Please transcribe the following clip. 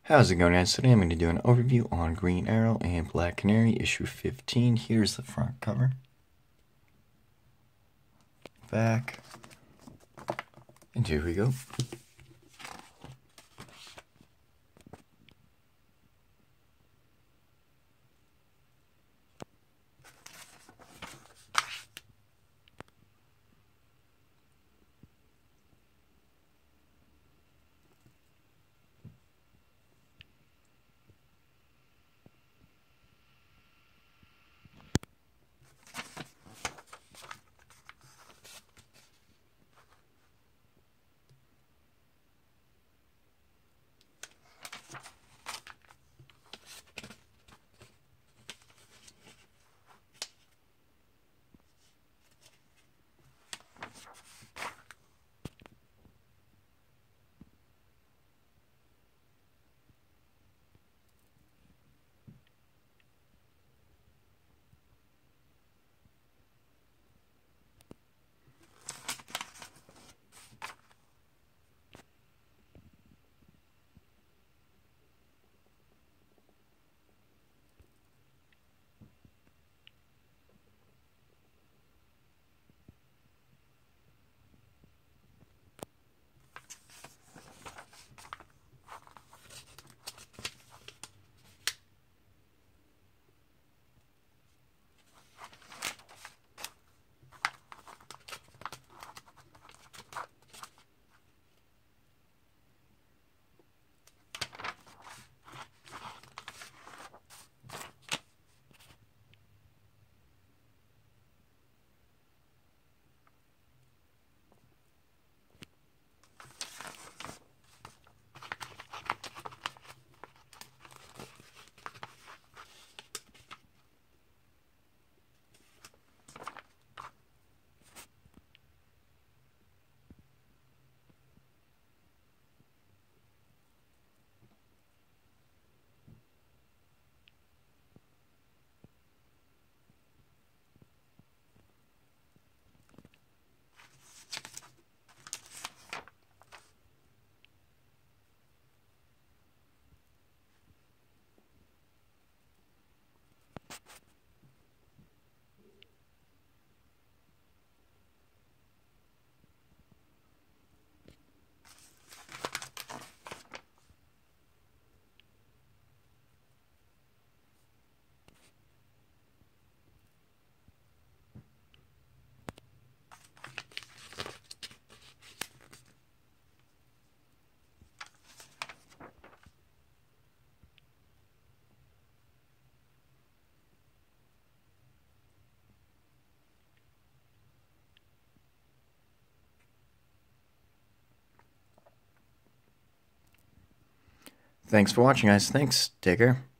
How's it going, guys? Today I'm going to do an overview on Green Arrow and Black Canary issue 15. Here's the front cover. Back. And here we go. Thanks for watching, guys. Thanks. Take care.